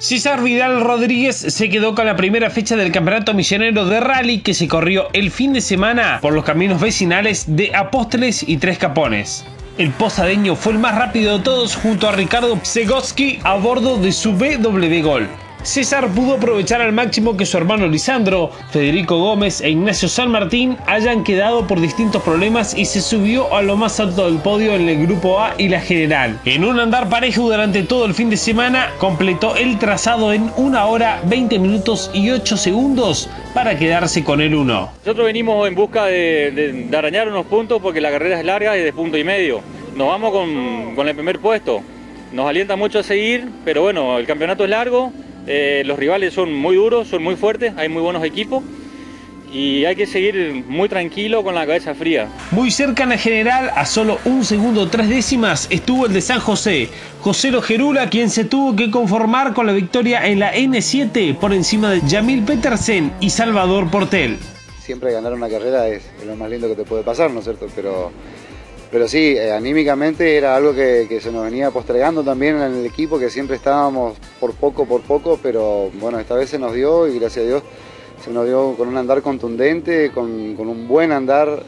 César Vidal Rodríguez se quedó con la primera fecha del Campeonato Misionero de Rally que se corrió el fin de semana por los caminos vecinales de Apóstoles y Tres Capones. El posadeño fue el más rápido de todos junto a Ricardo Psegotsky a bordo de su BW Gol. César pudo aprovechar al máximo que su hermano Lisandro, Federico Gómez e Ignacio San Martín hayan quedado por distintos problemas y se subió a lo más alto del podio en el grupo A y la general. En un andar parejo durante todo el fin de semana, completó el trazado en 1 hora 20 minutos y 8 segundos para quedarse con el 1. Nosotros venimos en busca de arañar unos puntos porque la carrera es larga y de punto y medio. Nos vamos con el primer puesto. Nos alienta mucho a seguir, pero bueno, el campeonato es largo. Los rivales son muy duros, son muy fuertes, hay muy buenos equipos y hay que seguir muy tranquilo con la cabeza fría. Muy cerca en la general, a solo 1 segundo 3 décimas, estuvo el de San José, José Lojerula, quien se tuvo que conformar con la victoria en la N7 por encima de Yamil Petersen y Salvador Portel. Siempre ganar una carrera es lo más lindo que te puede pasar, ¿no es cierto? Pero sí, anímicamente era algo que se nos venía postergando también en el equipo, que siempre estábamos por poco, pero bueno, esta vez se nos dio y gracias a Dios se nos dio con un andar contundente, con un buen andar.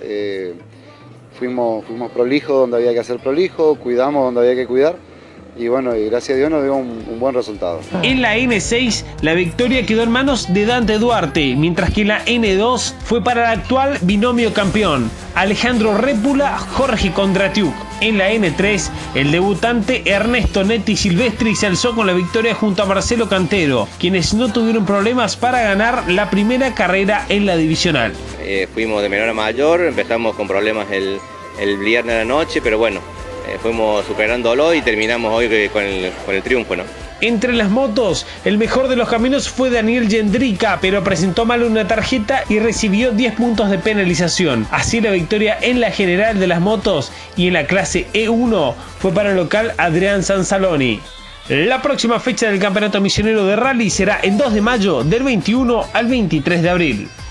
Fuimos prolijos donde había que hacer prolijo, cuidamos donde había que cuidar. Y bueno, y gracias a Dios nos dio un buen resultado. En la N6, la victoria quedó en manos de Dante Duarte, mientras que en la N2 fue para el actual binomio campeón, Alejandro Répula, Jorge Kondratiuk. En la N3, el debutante Ernesto Netti Silvestri se alzó con la victoria junto a Marcelo Cantero, quienes no tuvieron problemas para ganar la primera carrera en la divisional. Fuimos de menor a mayor, empezamos con problemas el viernes a la noche, pero bueno, fuimos superándolo y terminamos hoy con el triunfo, ¿no? Entre las motos, el mejor de los caminos fue Daniel Yendrica, pero presentó mal una tarjeta y recibió 10 puntos de penalización. Así la victoria en la general de las motos y en la clase E1 fue para el local Adrián Sansaloni. La próxima fecha del Campeonato Misionero de Rally será el 2 de mayo del 21 al 23 de abril.